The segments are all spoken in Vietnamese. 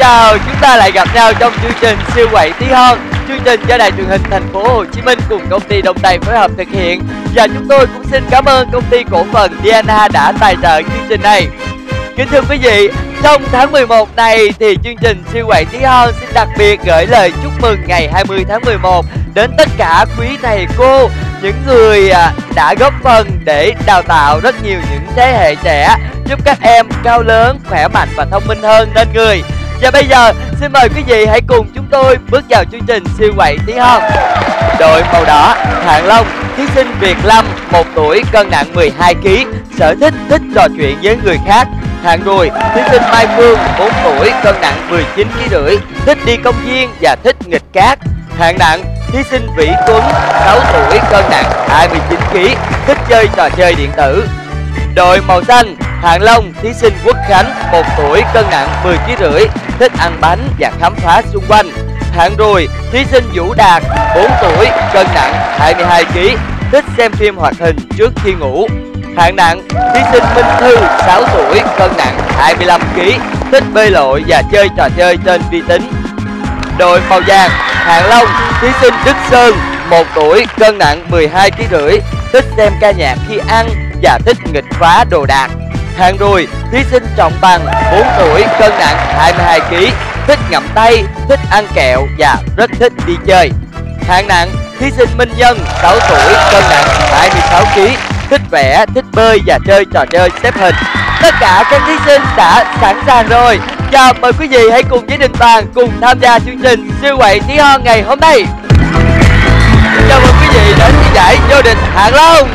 chào, chúng ta lại gặp nhau trong chương trình siêu quậy tí hon. Chương trình do Đài Truyền hình Thành phố Hồ Chí Minh cùng công ty Đồng Tây phối hợp thực hiện. Và chúng tôi cũng xin cảm ơn công ty cổ phần Diana đã tài trợ chương trình này. Kính thưa quý vị, trong tháng 11 này thì chương trình siêu quậy tí hon xin đặc biệt gửi lời chúc mừng ngày 20 tháng 11 đến tất cả quý thầy cô, những người đã góp phần để đào tạo rất nhiều những thế hệ trẻ, giúp các em cao lớn, khỏe mạnh và thông minh hơn nên người. Và bây giờ xin mời quý vị hãy cùng chúng tôi bước vào chương trình siêu quậy tí hon. Đội màu đỏ, Hạng Long, thí sinh Việt Lâm, 1 tuổi, cân nặng 12 kg, sở thích thích trò chuyện với người khác. Hạng Ruồi, thí sinh Mai Phương, 4 tuổi, cân nặng 19 kg rưỡi, thích đi công viên và thích nghịch cát. Hạng Nặng, thí sinh Vĩ Tuấn, 6 tuổi, cân nặng 29 kg, thích chơi trò chơi điện tử. Đội màu xanh, Hạng Long, thí sinh Quốc Khánh, 1 tuổi, cân nặng 10 kg rưỡi, thích ăn bánh và khám phá xung quanh. Hạng Ruồi, thí sinh Vũ Đạt, 4 tuổi, cân nặng 22 kg, thích xem phim hoạt hình trước khi ngủ. Hạng Nặng, thí sinh Minh Thư, 6 tuổi, cân nặng 25 kg, thích bơi lội và chơi trò chơi trên vi tính. Đội màu vàng, Hạng Long, thí sinh Đức Sơn, 1 tuổi, cân nặng 12 kg rưỡi, thích xem ca nhạc khi ăn và thích nghịch phá đồ đạc. Hạng Ruồi, thí sinh Trọng Bằng, 4 tuổi, cân nặng 22 kg, thích ngậm tay, thích ăn kẹo và rất thích đi chơi. Hạng Nặng, thí sinh Minh Nhân, 6 tuổi, cân nặng 26 kg, thích vẽ, thích bơi và chơi trò chơi xếp hình. Tất cả các thí sinh đã sẵn sàng rồi. Và mời quý vị hãy cùng với Đình Toàn cùng tham gia chương trình siêu quậy tí hon ngày hôm nay. Chào mừng quý vị đến với giải vô địch Hạng Long.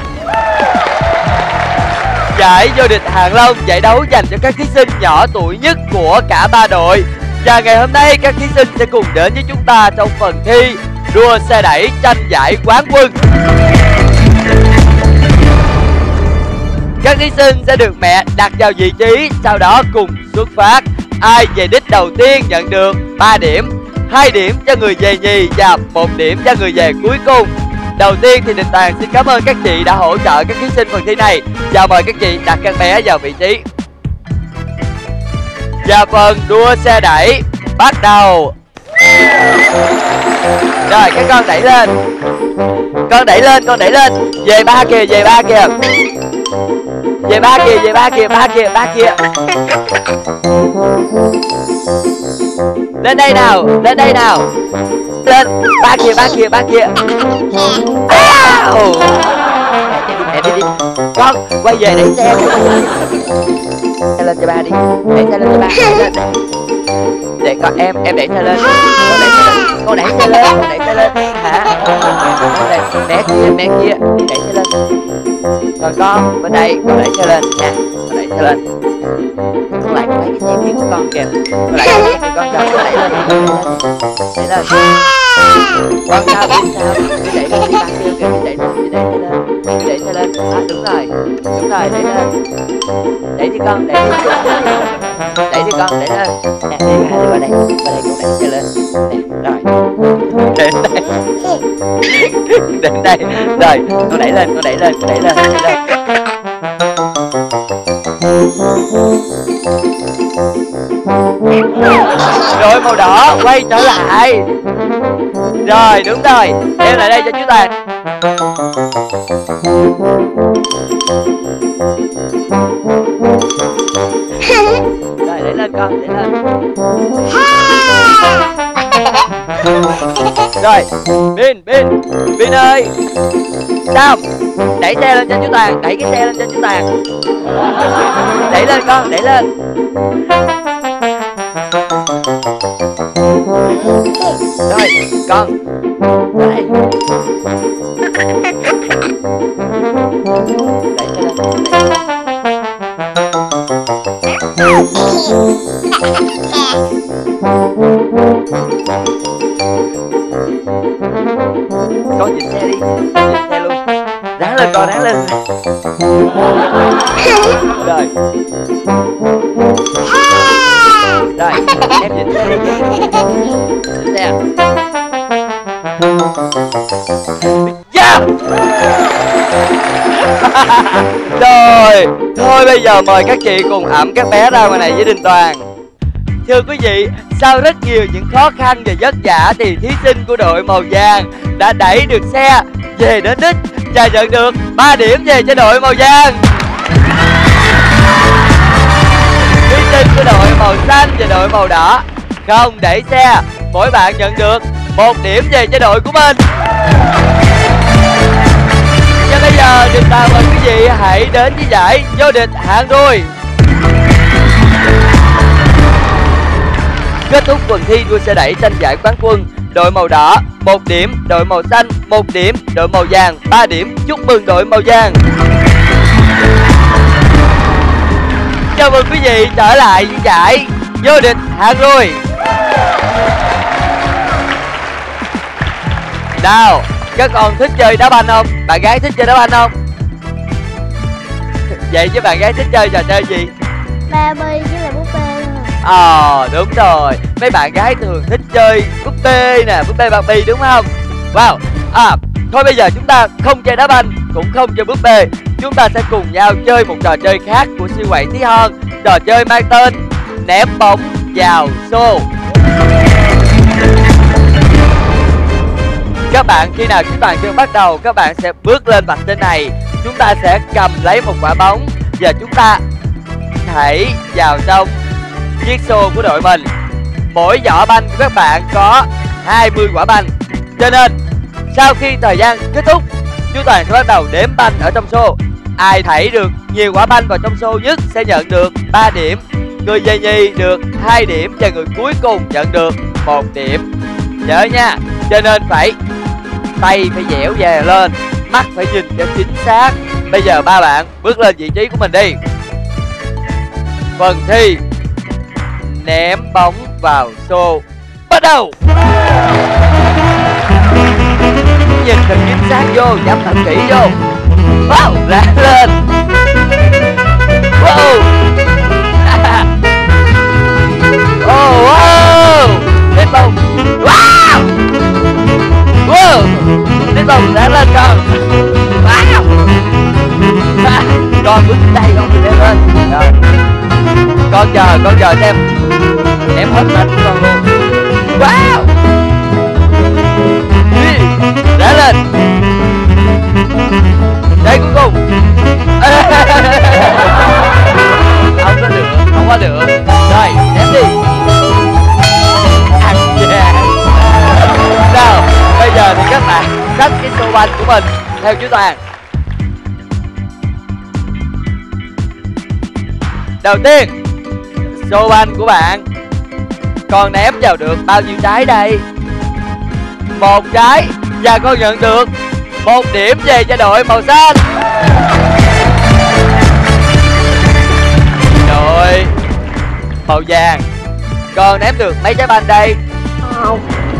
Giải vô địch Hạng Long, giải đấu dành cho các thí sinh nhỏ tuổi nhất của cả 3 đội. Và ngày hôm nay các thí sinh sẽ cùng đến với chúng ta trong phần thi đua xe đẩy tranh giải quán quân. Các thí sinh sẽ được mẹ đặt vào vị trí, sau đó cùng xuất phát. Ai về đích đầu tiên nhận được 3 điểm, 2 điểm cho người về nhì và 1 điểm cho người về cuối cùng. Đầu tiên thì Đình Toàn xin cảm ơn các chị đã hỗ trợ các thí sinh phần thi này. Và mời các chị đặt các bé vào vị trí. Và phần đua xe đẩy bắt đầu. Rồi các con đẩy lên. Con đẩy lên, con đẩy lên. Về 3 kìa, về 3 kìa. Về 3 kìa, về 3 kìa, 3 kìa, 3 kìa. Lên đây nào, lên đây nào. Lên, 3 kìa, 3 kìa, 3 kìa. Mẹ đi đi. Con, quay về đẩy xe. Xe lên cho ba đi. Đẩy xe lên cho ba. Để con em đẩy xe lên. Con đẩy xe lên. Con đẩy xe lên, con đẩy xe lên. Hả? Mẹ kia, đẩy xe lên. Còn con bên đây, con đẩy xe lên nha. Con đẩy xe lên. Con lại lấy cái xe kia của con kìa. Con lại cái xe con cho con đẩy lên. Đẩy lên. Con sao biết sao? Cứ đẩy lên đi ba kêu kìa, cứ đẩy lên, đẩy xe lên. À, đúng rồi, đẩy lên. Đẩy đi con, đẩy đi. Đẩy đi con, đẩy lên. Nè, đi qua đây, con đẩy xe lên. Nè, rồi. Đến đây. Đến đây. Rồi, con đẩy lên, con đẩy lên, con đẩy lên, đẩy lên. Rồi màu đỏ quay trở lại. Rồi đúng rồi, đem lại đây cho chú Toàn. Rồi đẩy lên con, đẩy lên. Rồi Bin ơi. Sao? Đẩy xe lên cho chú Toàn, đẩy cái xe lên cho chú Toàn. Đẩy lên con, đẩy lên. Rồi con đây. Đẩy xe lên, con nhìn xe đi, nhìn xe luôn. Ráng lên con, ráng lên. Rồi. Rồi, em nhìn xe đi. Nhìn xe. Yeah! Rồi, thôi bây giờ mời các chị cùng ẵm các bé ra ngoài này với Đình Toàn. Thưa quý vị, sau rất nhiều những khó khăn và vất vả thì thí sinh của đội màu vàng đã đẩy được xe về đến đích và nhận được 3 điểm về cho đội màu vàng. Thí sinh của đội màu xanh và đội màu đỏ không đẩy xe, mỗi bạn nhận được 1 điểm về cho đội của mình. Và bây giờ chúng ta mời quý vị hãy đến với giải vô địch hạng đôi. Kết thúc phần thi đua xe đẩy tranh giải quán quân, đội màu đỏ 1 điểm, đội màu xanh 1 điểm, đội màu vàng 3 điểm. Chúc mừng đội màu vàng. Chào mừng quý vị trở lại với giải vô địch hạng đôi. Nào, các con thích chơi đá banh không? Bạn gái thích chơi đá banh không? Vậy chứ bạn gái thích chơi trò chơi gì? Barbie với là búp bê thôi. Đúng rồi, mấy bạn gái thường thích chơi búp bê nè, búp bê Barbie đúng không? Wow, thôi bây giờ chúng ta không chơi đá banh, cũng không chơi búp bê. Chúng ta sẽ cùng nhau chơi một trò chơi khác của siêu quậy Tí Hon. Trò chơi mang tên ném bóng vào xô. Các bạn khi nào chúng Toàn chưa bắt đầu, các bạn sẽ bước lên vạch trên này. Chúng ta sẽ cầm lấy một quả bóng và chúng ta thảy vào trong chiếc xô của đội mình. Mỗi giỏ banh của các bạn có 20 quả banh. Cho nên sau khi thời gian kết thúc, chú Toàn sẽ bắt đầu đếm banh ở trong xô. Ai thảy được nhiều quả banh vào trong xô nhất sẽ nhận được 3 điểm. Người về nhì được 2 điểm và người cuối cùng nhận được 1 điểm. Nhớ nha, cho nên tay phải dẻo về lên, mắt phải nhìn cho chính xác. Bây giờ ba bạn bước lên vị trí của mình đi. Phần thi ném bóng vào xô bắt đầu. Nhìn thật chính xác vô, nhắm thật kỹ vô. Wow, lát lên. Wow. Oh, wow. Ném bóng. Wow. Wow. Ném bóng lát lên con. Wow. Con bước tay con thì ném lên. Rồi. Con chờ xem. Ném hết mạnh của con luôn. Wow. Đá lên. Đây cuối cùng. Không có được, không có được. Rồi, ném đi. Nào, bây giờ thì các bạn xách cái xô banh của mình theo chú Toàn. Đầu tiên, xô banh của bạn con ném vào được bao nhiêu trái đây? 1 trái. Và con nhận được 1 điểm về cho đội màu xanh. Đội màu vàng, con ném được mấy trái banh đây? 1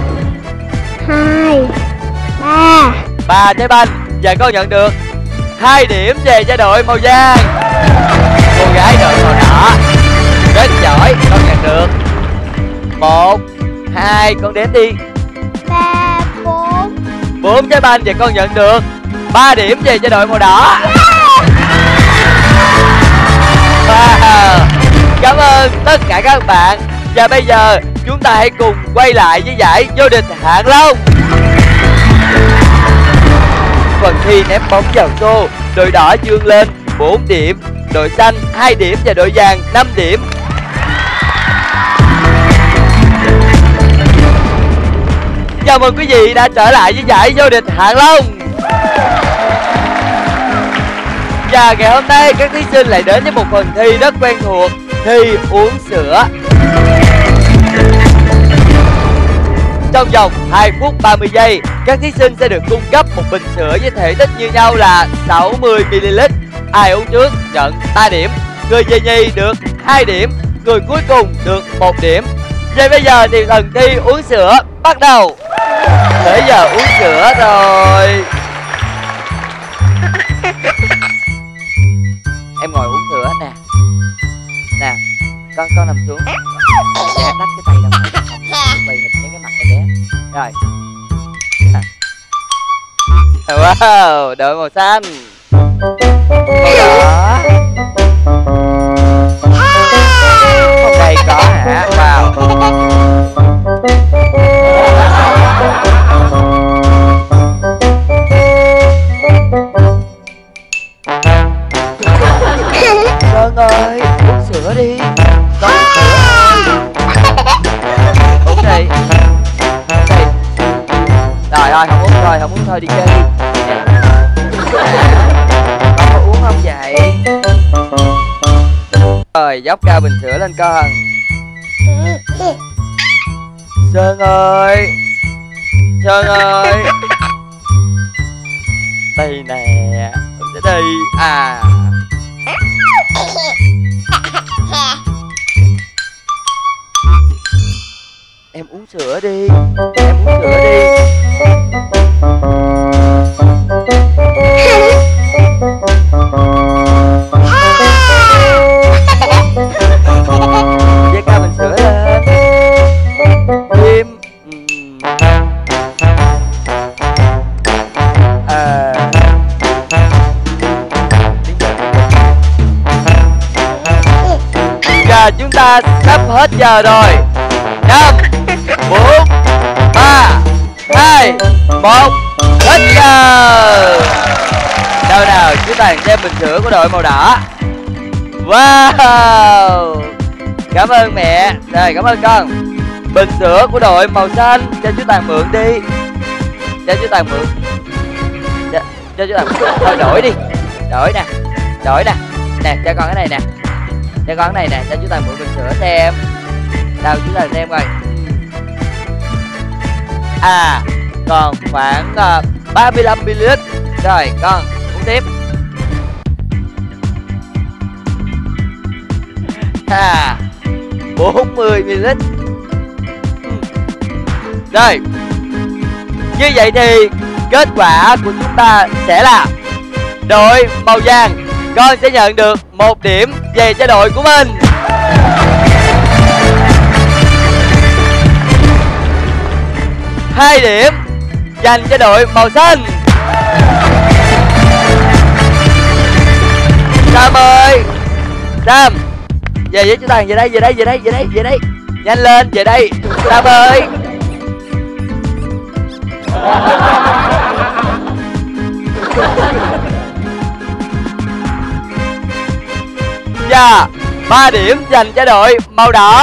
2 3 3 trái banh. Và con nhận được 2 điểm về cho đội màu vàng. Cô gái đội màu đỏ rất giỏi, con nhận được 1 2, con đếm đi. 3 4 4 trái banh và con nhận được 3 điểm về cho đội màu đỏ. Wow. Cảm ơn tất cả các bạn. Và bây giờ chúng ta hãy cùng quay lại với giải vô địch hạng long. Phần thi ném bóng vào xô, đội đỏ vươn lên 4 điểm, đội xanh 2 điểm và đội vàng 5 điểm. Chào mừng quý vị đã trở lại với giải vô địch hạng long. Và ngày hôm nay các thí sinh lại đến với một phần thi rất quen thuộc, thi uống sữa. Trong vòng 2 phút 30 giây, các thí sinh sẽ được cung cấp một bình sữa với thể tích như nhau là 60ml. Ai uống trước nhận 3 điểm, người về nhì được 2 điểm, người cuối cùng được 1 điểm. Vậy bây giờ thì phần thi uống sữa bắt đầu. Tới giờ uống sữa rồi. Em ngồi uống sữa nè. Nè, con nằm xuống. Để em đắp cái tay đâu này. Quay hình cái mặt em bé. Rồi. Wow, đội màu xanh. Màu đỏ. Đây có hả? Wow. thôi đi chơi đi. Con có uống không vậy? Rồi dốc cao bình sữa lên con. Sơn ơi, Sơn ơi, đây nè, đây à. Em uống sữa đi, em uống sữa đi. Dây cao bình sữa lên. Im. Giờ chúng ta sắp hết giờ rồi. 5 4 3 2 1 hết giờ. Đâu nào chú Toàn xem bình sữa của đội màu đỏ. Wow, cảm ơn mẹ. Rồi cảm ơn con. Bình sữa của đội màu xanh cho chú Toàn mượn đi. Cho chú Toàn mượn. Cho chú Toàn mượn. Thôi đổi đi. Đổi nè. Đổi nè. Nè cho con cái này nè. Cho con cái này nè. Cho chú Toàn mượn bình sữa xem. Đâu chú Toàn xem coi. À còn khoảng 35ml. Rồi con uống tiếp. 40ml. Rồi như vậy thì kết quả của chúng ta sẽ là đội màu vàng, con sẽ nhận được 1 điểm về cho đội của mình. Hai điểm dành cho đội màu xanh. Sam ơi, Sam về với chú Toàn, về đây, về đây, về đây, về đây, về đây. Nhanh lên, về đây Sam ơi. Và 3 điểm dành cho đội màu đỏ.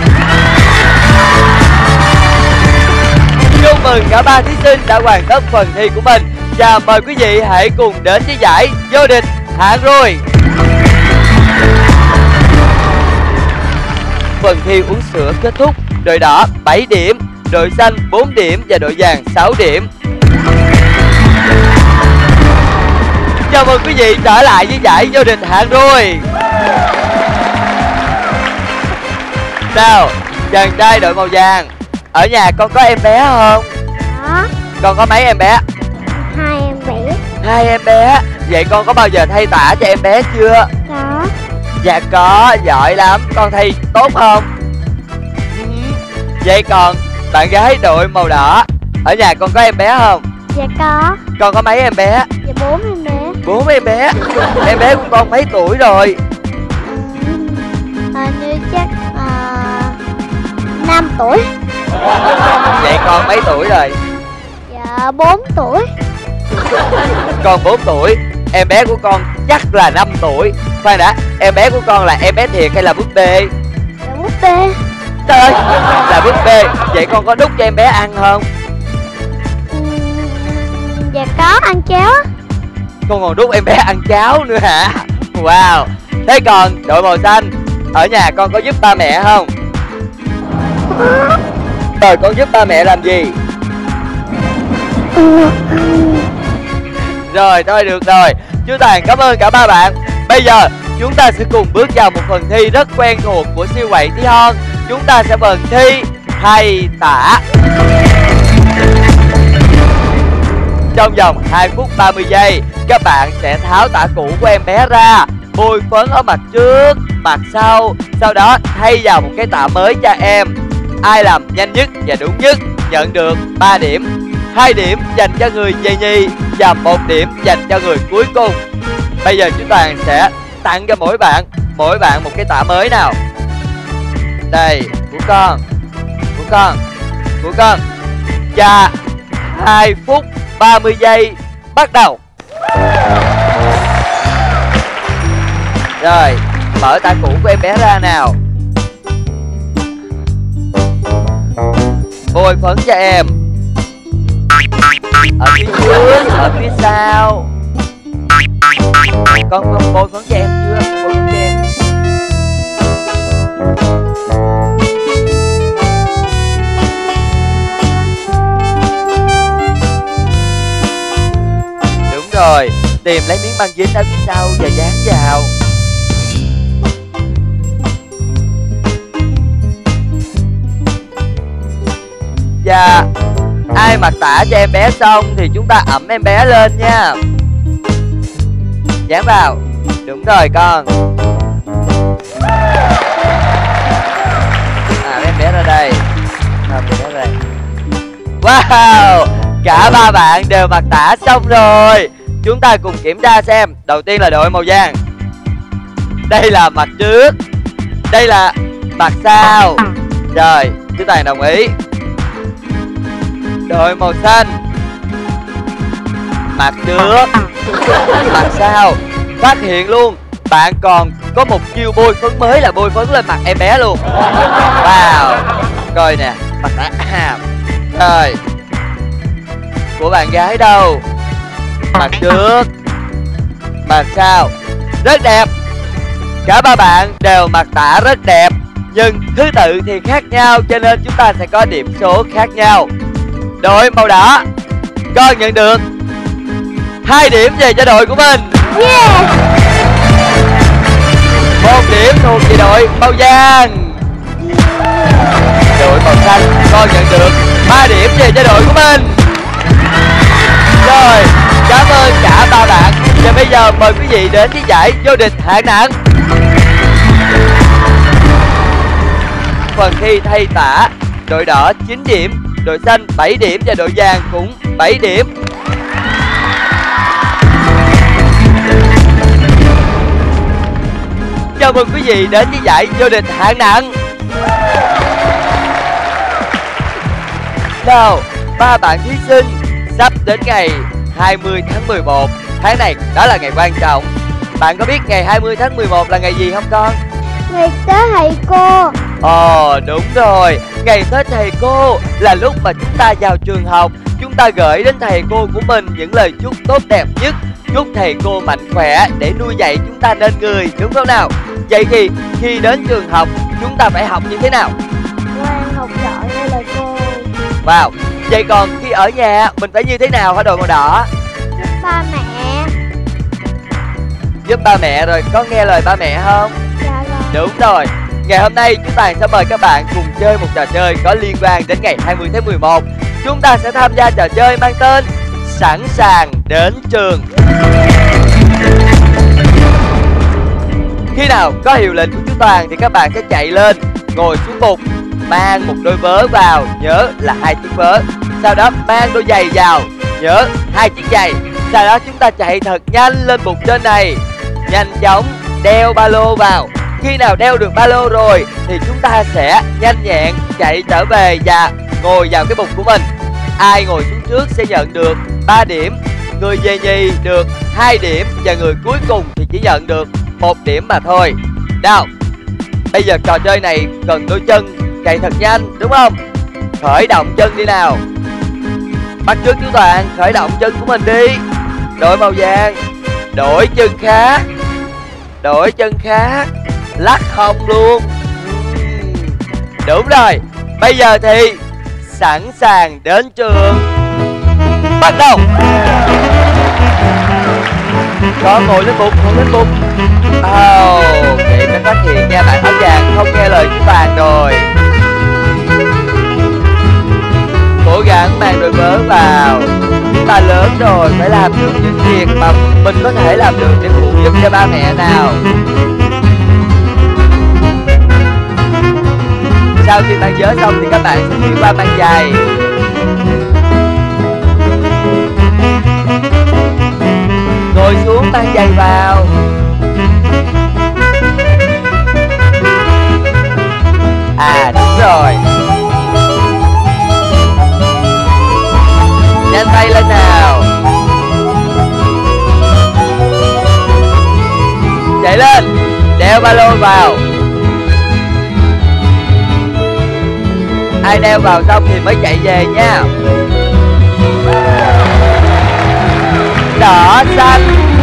Chúc mừng cả 3 thí sinh đã hoàn tất phần thi của mình. Và mời quý vị hãy cùng đến với giải vô địch hạng rùi. Phần thi uống sữa kết thúc. Đội đỏ 7 điểm, đội xanh 4 điểm và đội vàng 6 điểm. Chào mừng quý vị trở lại với giải vô địch hạng rùi. Sao chàng trai đội màu vàng, ở nhà con có em bé không? Có. Con có mấy em bé? 2 em bé. 2 em bé. Vậy con có bao giờ thay tã cho em bé chưa? Có. Dạ có, giỏi lắm. Con thay tốt không? Vậy còn bạn gái đội màu đỏ, ở nhà con có em bé không? Dạ có. Con có mấy em bé? Dạ 4 em bé. 4 em bé. Em bé của con mấy tuổi rồi? Hình như chắc 5 tuổi. Vậy con mấy tuổi rồi? Dạ 4 tuổi. Con 4 tuổi. Em bé của con chắc là 5 tuổi. Khoan đã, em bé của con là em bé thiệt hay là búp bê? Dạ búp bê. Trời ơi, là búp bê. Vậy con có đút cho em bé ăn không? Dạ có, ăn cháo. Con còn đút em bé ăn cháo nữa hả? Wow. Thế còn đội màu xanh, ở nhà con có giúp ba mẹ không? Rồi con giúp ba mẹ làm gì? Rồi thôi được rồi. Chú Toàn cảm ơn cả ba bạn. Bây giờ chúng ta sẽ cùng bước vào một phần thi rất quen thuộc của siêu quậy tí hon. Chúng ta sẽ phần thi thay tã. Trong vòng 2 phút 30 giây, các bạn sẽ tháo tã cũ của em bé ra, bôi phấn ở mặt trước, mặt sau, sau đó thay vào một cái tã mới cho em. Ai làm nhanh nhất và đúng nhất nhận được 3 điểm. 2 điểm dành cho người về nhì và 1 điểm dành cho người cuối cùng. Bây giờ chú Toàn sẽ tặng cho mỗi bạn một cái tã mới nào. Đây, của con, của con, của con. Và 2 phút 30 giây bắt đầu. Rồi, mở tã cũ của em bé ra nào. Bôi phấn cho em. Ở phía trước, ở phía sau. Con bôi phấn cho em chưa? Bôi phấn cho em. Đúng rồi, tìm lấy miếng băng dính ở phía sau và dán vào. Và ai mặc tả cho em bé xong thì chúng ta ẵm em bé lên nha. Dán vào. Đúng rồi con. Em bé ra đây. Em bé ra đây. Wow, cả ba bạn đều mặc tả xong rồi. Chúng ta cùng kiểm tra xem. Đầu tiên là đội màu vàng. Đây là mặt trước. Đây là mặt sau. Rồi, chú Toàn đồng ý. Đội màu xanh. Mặt trước, mặt sau. Phát hiện luôn, bạn còn có một chiêu bôi phấn mới là bôi phấn lên mặt em bé luôn. Wow. Coi nè, mặt đã. Rồi. Của bạn gái đâu? Mặt trước, mặt sau. Rất đẹp. Cả ba bạn đều mặc tả rất đẹp, nhưng thứ tự thì khác nhau, cho nên chúng ta sẽ có điểm số khác nhau. Đội màu đỏ, con nhận được 2 điểm về cho đội của mình. Yeah. 1 điểm thuộc về đội màu vàng. Đội màu xanh, con nhận được 3 điểm về cho đội của mình. Rồi, cảm ơn cả ba bạn. Và bây giờ mời quý vị đến với giải vô địch hạng nặng. Phần thi thay tả, đội đỏ 9 điểm, đội xanh 7 điểm và đội vàng cũng 7 điểm. Chào mừng quý vị đến với giải vô địch hạng nặng. Nào, ba bạn thí sinh, sắp đến ngày 20 tháng 11. Tháng này đó là ngày quan trọng. Bạn có biết ngày 20 tháng 11 là ngày gì không con? Ngày Tết thầy cô. Ồ, đúng rồi. Ngày Tết thầy cô là lúc mà chúng ta vào trường học, chúng ta gửi đến thầy cô của mình những lời chúc tốt đẹp nhất. Chúc thầy cô mạnh khỏe để nuôi dạy chúng ta nên người, đúng không nào? Vậy thì khi đến trường học, chúng ta phải học như thế nào? Ngoan, học giỏi nghe lời cô. Wow, vậy còn khi ở nhà mình phải như thế nào hả đội màu đỏ? Giúp ba mẹ. Giúp ba mẹ rồi, có nghe lời ba mẹ không? Dạ rồi. Đúng rồi. Ngày hôm nay chúng ta sẽ mời các bạn cùng chơi một trò chơi có liên quan đến ngày 20 tháng 11. Chúng ta sẽ tham gia trò chơi mang tên Sẵn sàng đến trường. Khi nào có hiệu lệnh của chú Toàn thì các bạn sẽ chạy lên, ngồi xuống bục, mang một đôi vớ vào, nhớ là 2 chiếc vớ. Sau đó mang đôi giày vào, nhớ 2 chiếc giày. Sau đó chúng ta chạy thật nhanh lên bục trên này, nhanh chóng đeo ba lô vào. Khi nào đeo được ba lô rồi thì chúng ta sẽ nhanh nhẹn chạy trở về và ngồi vào cái bục của mình. Ai ngồi xuống trước sẽ nhận được 3 điểm, người về nhì được 2 điểm và người cuối cùng thì chỉ nhận được 1 điểm mà thôi. Nào, bây giờ trò chơi này cần đôi chân chạy thật nhanh, đúng không? Khởi động chân đi nào. Bắt chước chú Toàn, khởi động chân của mình đi. Đội màu vàng, đổi chân khác, đổi chân khác, lắc hông luôn. Đúng rồi, bây giờ thì sẵn sàng đến trường. Bắt đầu. Con ngồi lên bục, ngồi lên bục. Chị mới phát hiện nha, bạn áo vàng không nghe lời chú Toàn rồi. Cố gắng mang đôi vớ vào. Chúng ta lớn rồi, phải làm được những việc mà mình có thể làm được để phụ giúp cho ba mẹ nào. Sau khi mang vớ xong thì các bạn sẽ chuyển qua mang giày. Ngồi xuống mang giày vào. À đúng rồi. Nhanh tay lên nào. Chạy lên. Đeo ba lô vào. Ai đeo vào xong thì mới chạy về nha. đỏ, xanh.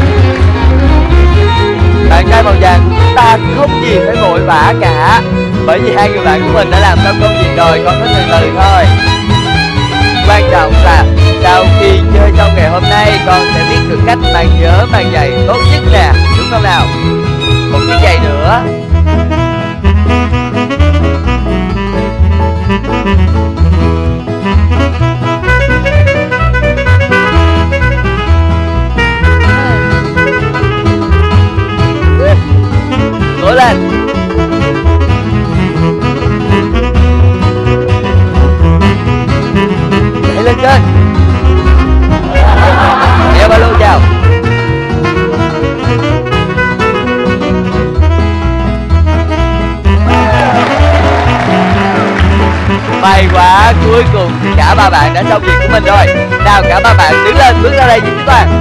Bạn trai màu vàng của chúng ta không gì phải vội vã cả, bởi vì hai người bạn của mình đã làm xong công việc rồi, con có từ từ thôi. Quan trọng là sau khi chơi xong ngày hôm nay, con sẽ biết được cách mang nhớ mang giày tốt nhất nè, đúng không nào? Một chiếc giày nữa. Cố lên. Nhảy lên trên. Đeo ba lô chào. May quá, cuối cùng thì cả ba bạn đã xong việc của mình rồi. Nào cả ba bạn đứng lên, bước ra đây với chúng ta.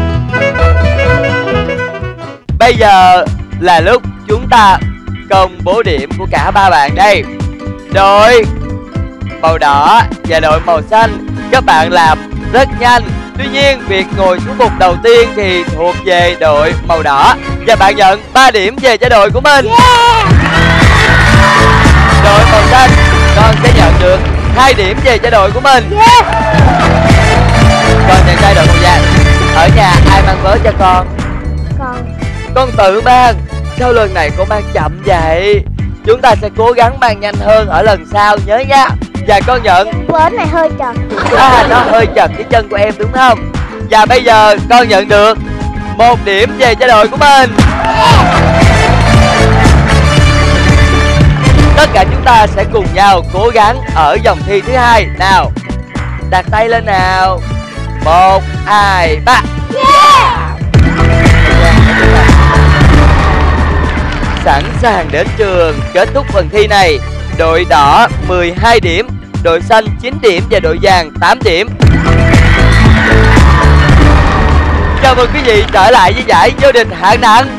Bây giờ là lúc chúng ta công bố điểm của cả ba bạn đây. Đội màu đỏ và đội màu xanh, các bạn làm rất nhanh. Tuy nhiên việc ngồi xuống bục đầu tiên thì thuộc về đội màu đỏ, và bạn nhận 3 điểm về cho đội của mình. Đội màu xanh, con sẽ nhận được 2 điểm về cho đội của mình. Còn chàng trai đội màu vàng, ở nhà ai mang vớ cho con? Con tự mang. Sao lần này con mang chậm vậy? Chúng ta sẽ cố gắng mang nhanh hơn ở lần sau nhớ nha. Và con nhận vớ này hơi chật. nó hơi chật cái chân của em đúng không? Và bây giờ con nhận được 1 điểm về cho đội của mình. Tất cả chúng ta sẽ cùng nhau cố gắng ở vòng thi thứ hai. Nào, đặt tay lên nào. 1, 2, 3. Sẵn sàng đến trường. Kết thúc phần thi này, đội đỏ 12 điểm, đội xanh 9 điểm và đội vàng 8 điểm. Chào mừng quý vị trở lại với giải vô địch hạng nặng.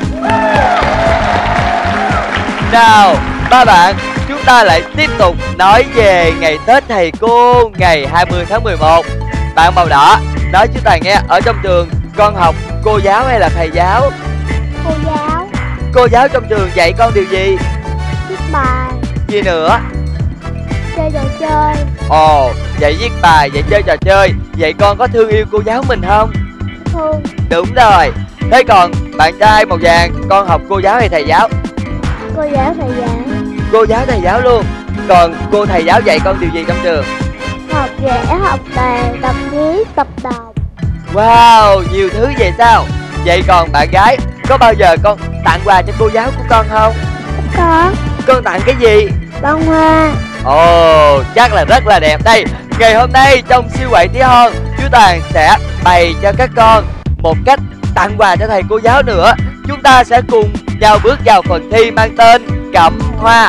Nào, ba bạn, chúng ta lại tiếp tục nói về ngày Tết Thầy Cô ngày 20 tháng 11. Bạn màu đỏ, nói chúng ta nghe, ở trong trường con học cô giáo hay là thầy giáo? Cô giáo. Cô giáo trong trường dạy con điều gì? Viết bài. Gì nữa? Chơi trò chơi. Ồ, dạy viết bài, dạy chơi trò chơi. Vậy con có thương yêu cô giáo mình không? Thương. Đúng rồi. Thế còn bạn trai màu vàng, con học cô giáo hay thầy giáo? Cô giáo thầy giáo. Cô giáo thầy giáo luôn. Còn cô thầy giáo dạy con điều gì trong trường? Học vẽ, học đàn, tập viết, tập đọc. Wow, nhiều thứ vậy sao? Vậy còn bạn gái, có bao giờ con tặng quà cho cô giáo của con không? Có. Con tặng cái gì? Bông hoa. Ồ, chắc là rất là đẹp đây. Ngày hôm nay trong siêu quậy tí hon, chú Toàn sẽ bày cho các con một cách tặng quà cho thầy cô giáo nữa. Chúng ta sẽ cùng nhau bước vào phần thi mang tên cắm hoa.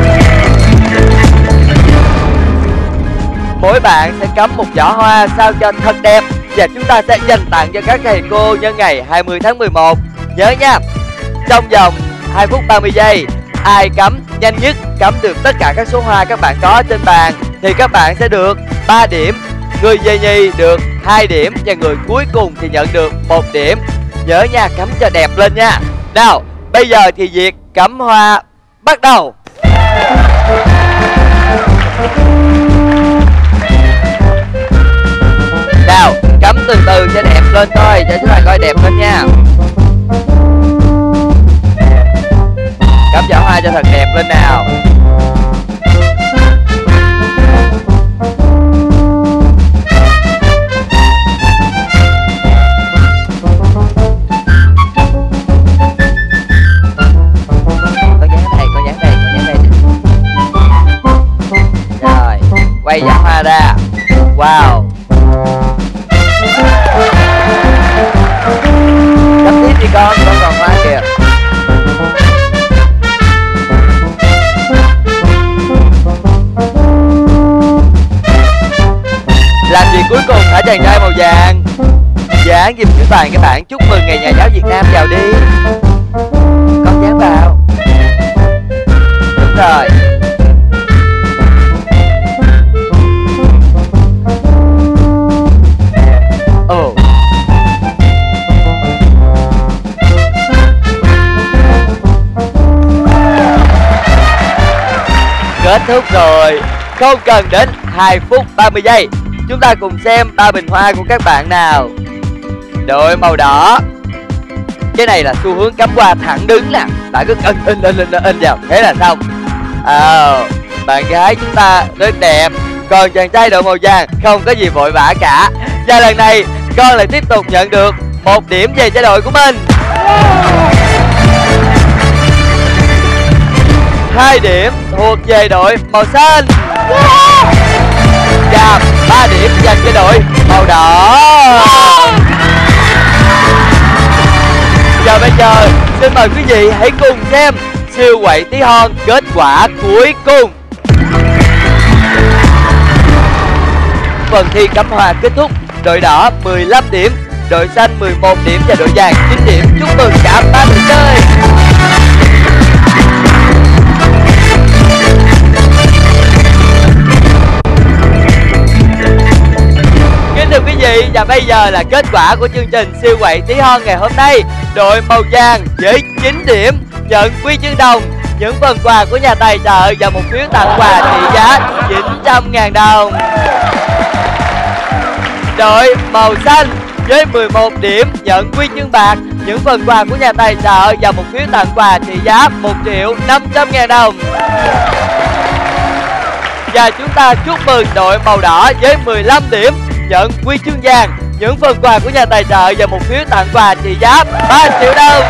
Mỗi bạn sẽ cắm một giỏ hoa sao cho thật đẹp, và chúng ta sẽ dành tặng cho các thầy cô nhân ngày 20 tháng 11. Nhớ nha, trong vòng 2 phút 30 giây, ai cắm nhanh nhất, cắm được tất cả các số hoa các bạn có trên bàn, thì các bạn sẽ được 3 điểm. Người về nhì được 2 điểm, và người cuối cùng thì nhận được 1 điểm. Nhớ nha, cắm cho đẹp lên nha. Nào, bây giờ thì việc cắm hoa bắt đầu. Nào, cắm từ từ cho đẹp lên thôi, cho chúng ta coi đẹp lên nha. Cắm giỏ hoa cho thật đẹp lên nào. Rồi, quay giỏ hoa ra. Wow. Cắm tiếp đi con còn hoa kìa. Làm gì cuối cùng hả chàng trai màu vàng? Dán giùm chữ Toàn các bạn chúc mừng ngày nhà giáo Việt Nam vào đi. Con dán vào. Đúng rồi. Ồ. kết thúc rồi. Không cần đến 2 phút 30 giây. Chúng ta cùng xem 3 bình hoa của các bạn nào. Đội màu đỏ, cái này là xu hướng cắm hoa thẳng đứng nè, bạn cứ in vào, thế là xong. Bạn gái chúng ta rất đẹp, còn chàng trai đội màu vàng không có gì vội vã cả. Và lần này con lại tiếp tục nhận được 1 điểm về cho đội của mình. 2 điểm thuộc về đội màu xanh. Và 3 điểm dành cho đội màu đỏ. Và bây giờ xin mời quý vị hãy cùng xem siêu quậy tí hon kết quả cuối cùng. Phần thi cắm hoa kết thúc, đội đỏ 15 điểm, đội xanh 11 điểm và đội vàng 9 điểm. Chúc mừng cả 3 đội chơi. Kính thưa quý vị, và bây giờ là kết quả của chương trình siêu quậy tí hon ngày hôm nay. Đội màu vàng với 9 điểm nhận huy chương đồng, những phần quà của nhà tài trợ và một phiếu tặng quà trị giá 900.000 đồng. Đội màu xanh với 11 điểm nhận huy chương bạc, những phần quà của nhà tài trợ và một phiếu tặng quà trị giá 1.500.000 đồng. Và chúng ta chúc mừng đội màu đỏ với 15 điểm nhận huy chương vàng, những phần quà của nhà tài trợ và một phiếu tặng quà trị giá 3 triệu đồng.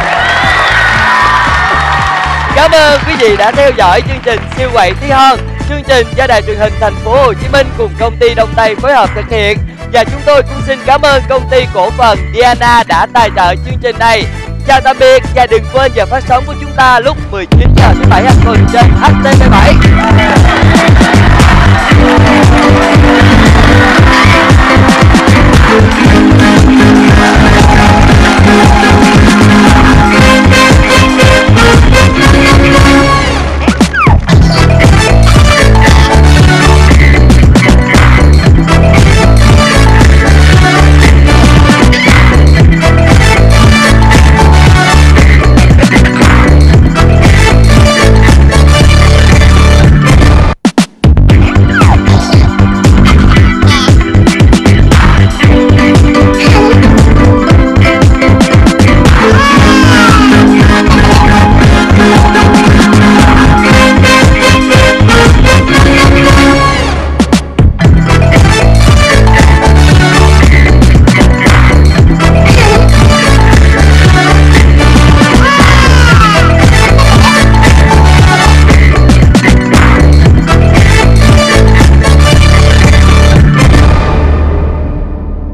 Cảm ơn quý vị đã theo dõi chương trình siêu quậy tí hon. Chương trình do Đài Truyền hình Thành phố Hồ Chí Minh cùng công ty Đông Tây phối hợp thực hiện. Và chúng tôi cũng xin cảm ơn công ty cổ phần Diana đã tài trợ chương trình này. Chào tạm biệt và đừng quên giờ phát sóng của chúng ta lúc 19 giờ thứ Bảy hàng tuần trên HTV7.